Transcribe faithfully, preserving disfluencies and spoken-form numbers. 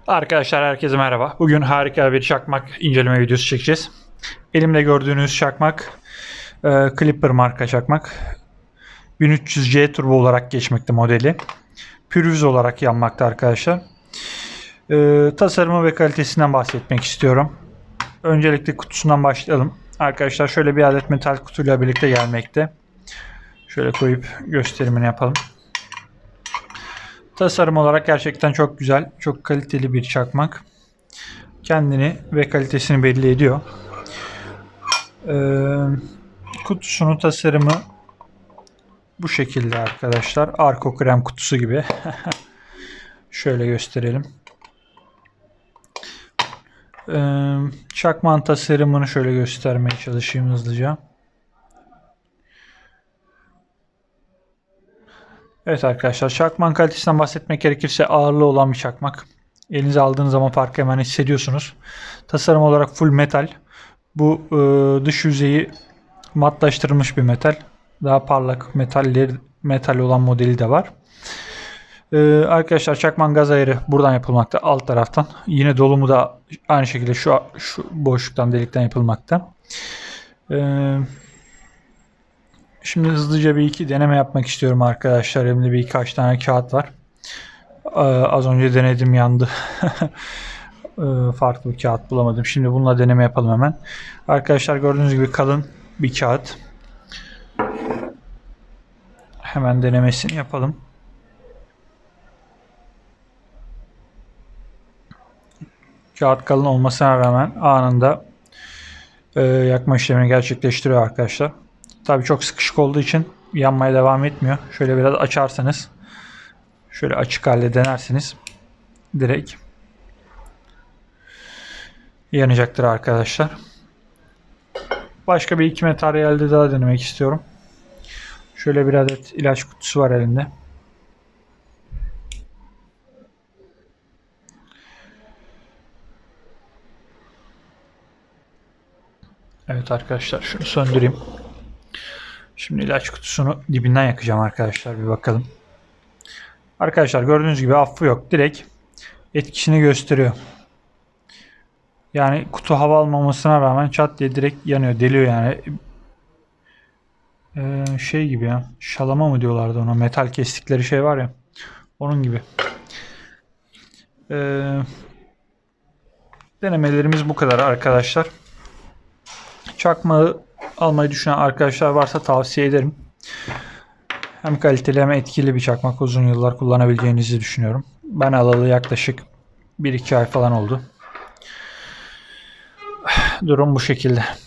Arkadaşlar herkese merhaba. Bugün harika bir çakmak inceleme videosu çekeceğiz. Elimde gördüğünüz çakmak e, Clipper marka çakmak. bin üç yüz C turbo olarak geçmekte modeli. Pürüz olarak yanmakta arkadaşlar. E, tasarımı ve kalitesinden bahsetmek istiyorum. Öncelikle kutusundan başlayalım. Arkadaşlar şöyle bir adet metal kutuyla birlikte gelmekte. Şöyle koyup gösterimini yapalım. Tasarım olarak gerçekten çok güzel, çok kaliteli bir çakmak. Kendini ve kalitesini belli ediyor. Ee, kutusunun tasarımı bu şekilde arkadaşlar. Arko krem kutusu gibi. Şöyle gösterelim. Ee, çakmağın tasarımını şöyle göstermeye çalışayım hızlıca. Evet arkadaşlar, çakmağın kalitesinden bahsetmek gerekirse ağırlığı olan bir çakmak. Elinize aldığınız zaman farkı hemen hissediyorsunuz. Tasarım olarak full metal. Bu e, dış yüzeyi matlaştırılmış bir metal. Daha parlak metaller, metal olan modeli de var. Ee, arkadaşlar çakmağın gaz ayarı buradan yapılmakta, alt taraftan. Yine dolumu da aynı şekilde şu, şu boşluktan, delikten yapılmakta. Ee, şimdi hızlıca bir iki deneme yapmak istiyorum arkadaşlar. Elimde birkaç tane kağıt var. Ee, az önce denedim, yandı. ee, farklı bir kağıt bulamadım. Şimdi bununla deneme yapalım hemen. Arkadaşlar gördüğünüz gibi kalın bir kağıt. Hemen denemesini yapalım. Kağıt kalın olmasına rağmen anında e, yakma işlemini gerçekleştiriyor arkadaşlar. Tabii çok sıkışık olduğu için yanmaya devam etmiyor. Şöyle biraz açarsanız, şöyle açık halde denersiniz, direkt yanacaktır arkadaşlar. Başka bir iki materyalde daha denemek istiyorum. Şöyle bir adet ilaç kutusu var elinde. Evet arkadaşlar, şunu söndüreyim. Şimdi ilaç kutusunu dibinden yakacağım arkadaşlar, bir bakalım. Arkadaşlar gördüğünüz gibi affı yok. Direkt etkisini gösteriyor. Yani kutu hava almamasına rağmen çat diye direkt yanıyor, deliyor yani. Ee, şey gibi ya. Şalama mı diyorlardı ona? Metal kestikleri şey var ya. Onun gibi. Ee, denemelerimiz bu kadar arkadaşlar. Çakmağı almayı düşünen arkadaşlar varsa tavsiye ederim. Hem kaliteli hem etkili bir çakmak, uzun yıllar kullanabileceğinizi düşünüyorum. Ben alalı yaklaşık bir iki ay falan oldu. Durum bu şekilde.